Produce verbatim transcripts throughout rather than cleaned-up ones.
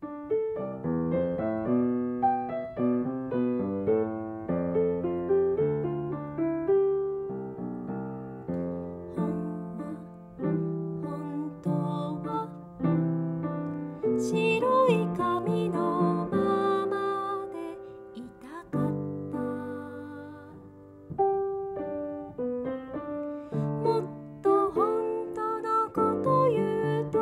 白い髪のままでいたかった。もっと本当のこと言うと、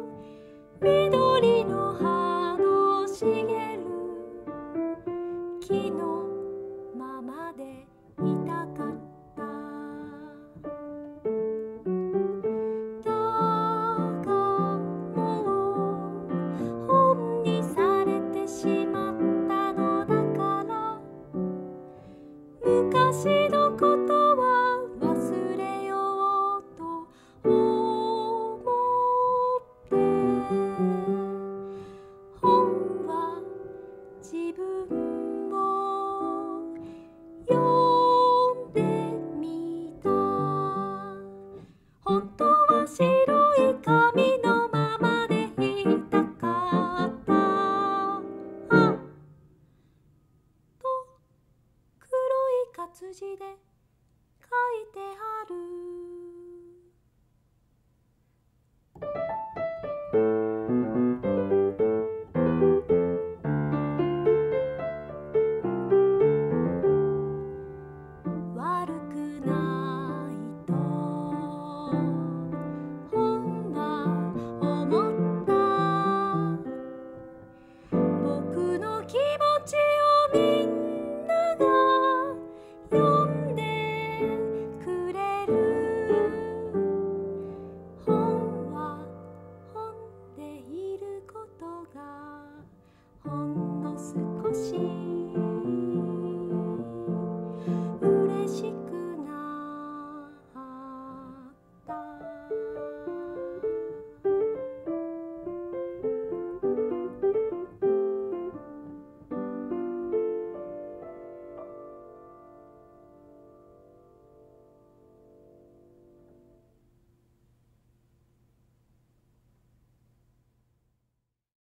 緑の葉の茂る木のままでいたかった。昔のことは忘れようと思って本は自分を読んでみた。本当は白い髪のままでいたかった。あと黒い活字で書いてある。